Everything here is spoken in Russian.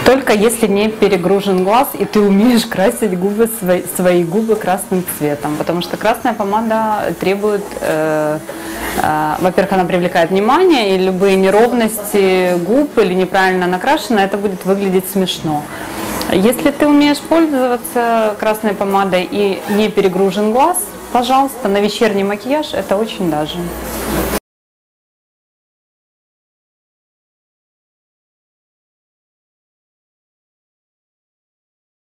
Только если не перегружен глаз и ты умеешь красить губы, свои губы красным цветом. Потому что красная помада требует, во-первых, она привлекает внимание, и любые неровности губ или неправильно накрашено, это будет выглядеть смешно. Если ты умеешь пользоваться красной помадой и не перегружен глаз, пожалуйста, на вечерний макияж это очень даже.